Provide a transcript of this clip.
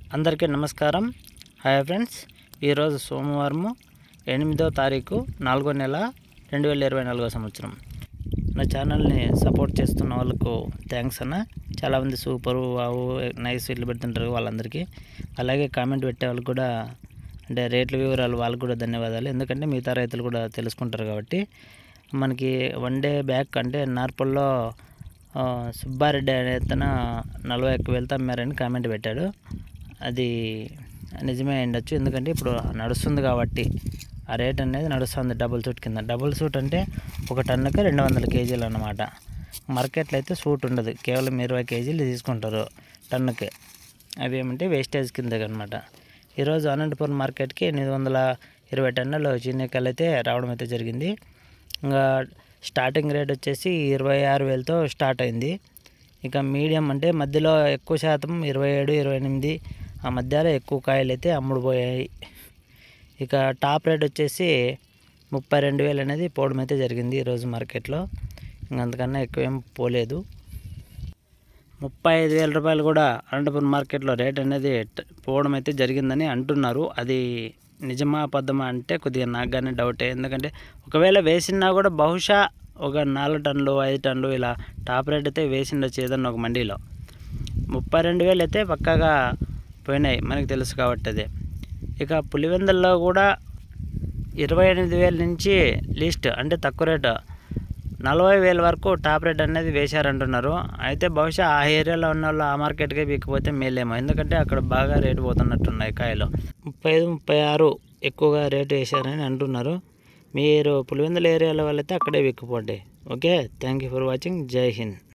అందరికీ నమస్కారం. Hi friends, ఈరోజు సోమవారము 8వ తారీఖు 4వ నెల 2024 సంవత్సరం. నా ఛానల్ని సపోర్ట్ చేస్తున్న వాళ్ళకు థ్యాంక్స్ అన్న. చాలామంది సూపరు వావు నైస్ ఇట్లు పెడుతుంటారు వాళ్ళందరికీ. అలాగే కామెంట్ పెట్టే వాళ్ళకి కూడా, అంటే రేట్ల వివరాలు వాళ్ళకు కూడా ధన్యవాదాలు. ఎందుకంటే మిగతా రైతులు కూడా తెలుసుకుంటారు కాబట్టి. మనకి వన్ డే బ్యాక్ అంటే నార్పల్లో సుబ్బారెడ్డి అనే అతను 41,000 అమ్మారని కామెంట్ పెట్టాడు. అది నిజమే ఉండొచ్చు, ఎందుకంటే ఇప్పుడు నడుస్తుంది కాబట్టి ఆ రేట్ అనేది నడుస్తుంది. డబుల్ సూట్ కింద, డబుల్ సూట్ అంటే ఒక టన్నుకి 200 కేజీలు అన్నమాట. మార్కెట్లో అయితే సూట్ ఉండదు, కేవలం 20 కేజీలు తీసుకుంటారు టన్నుకి. అవి ఏమంటే వేస్టేజ్ కింద అనమాట. ఈరోజు అనంతపురం మార్కెట్కి 820 టన్నులు చీనికాయలు అయితే రావడం అయితే జరిగింది. ఇంకా స్టార్టింగ్ రేట్ వచ్చేసి 26,000తో స్టార్ట్ అయింది. ఇక మీడియం అంటే మధ్యలో ఎక్కువ శాతం 27, 28 ఆ మధ్యలో ఎక్కువ కాయలు అయితే అమ్ముడుపోయాయి. ఇక టాప్ రేట్ వచ్చేసి 32,000 అనేది పోవడం అయితే జరిగింది ఈరోజు మార్కెట్లో. ఇంకంతకన్నా ఎక్కువ ఏం పోలేదు. 35,000 రూపాయలు కూడా అనంతపురం మార్కెట్లో రేట్ అనేది పోవడం అయితే జరిగిందని అంటున్నారు. అది నిజమా అబద్ధమా అంటే కొద్దిగా నాకు కానీ డౌటే. ఎందుకంటే ఒకవేళ వేసినా కూడా బహుశా ఒక 4 టన్నులు 5 టన్నులు ఇలా టాప్ రేట్ అయితే వేసిండొచ్చు ఏదన్నా ఒక మండీలో. 32,000 అయితే పక్కాగా పోయినాయి, మనకు తెలుసు కాబట్టి అదే. ఇక పులివెందుల్లో కూడా 28,000 నుంచి లీస్ట్ అంటే తక్కువ రేటు 40,000 వరకు టాప్ రేట్ అనేది వేశారంటున్నారు. అయితే బహుశా ఆ ఏరియాలో ఉన్న వాళ్ళు ఆ మార్కెట్కే బిక్కిపోతే మేలేమో, ఎందుకంటే అక్కడ బాగా రేటు పోతున్నట్టున్నాయి కాయలు. 35, 36 ఎక్కువగా రేటు వేశారని అంటున్నారు. మీరు పులివెందుల ఏరియాలో వాళ్ళైతే అక్కడే విక్కుపోండి. Okay, thank you for watching. Jai Hind.